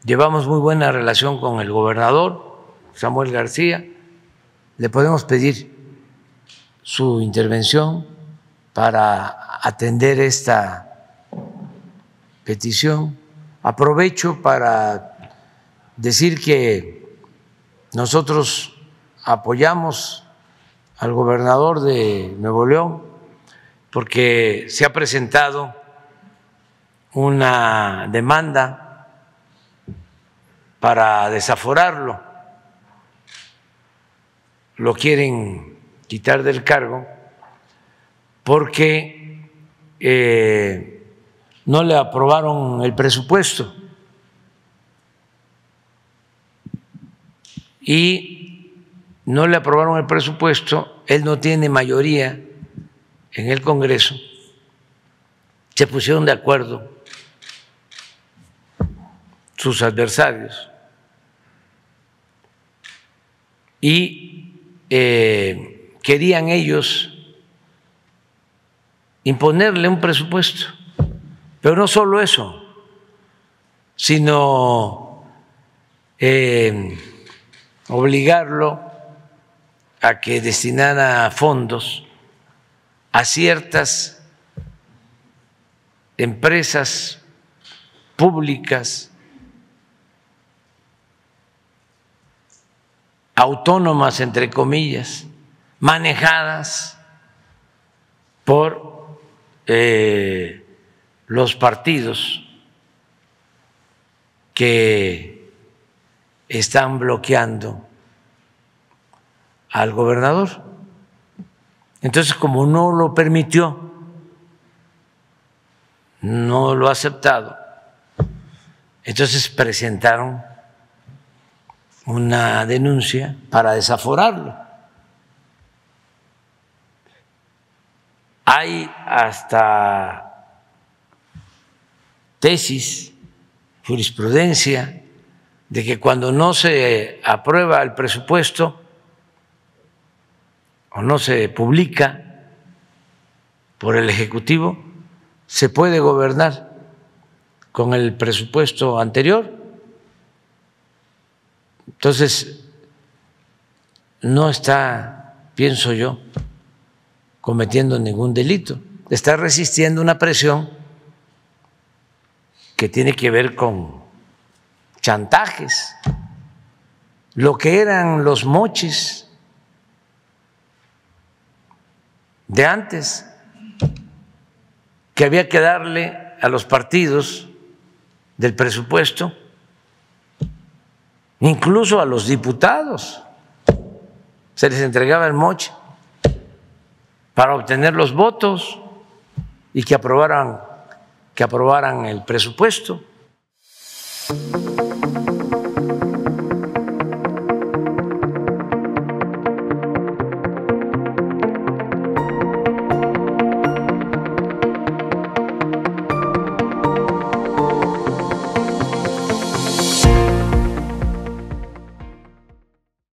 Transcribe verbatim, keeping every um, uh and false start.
llevamos muy buena relación con el gobernador Samuel García. Le podemos pedir su intervención para atender esta petición. Aprovecho para decir que nosotros apoyamos al gobernador de Nuevo León porque se ha presentado una demanda para desaforarlo. Lo quieren quitar del cargo porque eh, no le aprobaron el presupuesto y no le aprobaron el presupuesto, él no tiene mayoría en el Congreso, se pusieron de acuerdo sus adversarios y eh, querían ellos imponerle un presupuesto, pero no solo eso, sino eh, obligarlo a que destinara fondos a ciertas empresas públicas autónomas, entre comillas, manejadas por eh, los partidos que están bloqueando al gobernador. Entonces, como no lo permitió, no lo ha aceptado, entonces presentaron una denuncia para desaforarlo. Hay hasta tesis, jurisprudencia, de que cuando no se aprueba el presupuesto o no se publica por el Ejecutivo, se puede gobernar con el presupuesto anterior. Entonces, no está, pienso yo, cometiendo ningún delito, está resistiendo una presión que tiene que ver con chantajes, lo que eran los moches de antes, que había que darle a los partidos del presupuesto, incluso a los diputados se les entregaba el moche para obtener los votos y que aprobaran, que aprobaran el presupuesto.